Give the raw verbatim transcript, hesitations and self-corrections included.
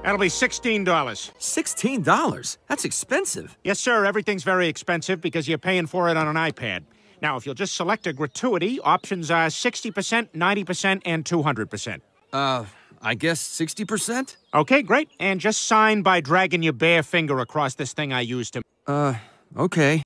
That'll be sixteen dollars. sixteen dollars? That's expensive. Yes, sir. Everything's very expensive because you're paying for it on an iPad. Now, if you'll just select a gratuity, options are sixty percent, ninety percent, and two hundred percent. Uh, I guess sixty percent? Okay, great. And just sign by dragging your bare finger across this thing I used to... Uh, okay.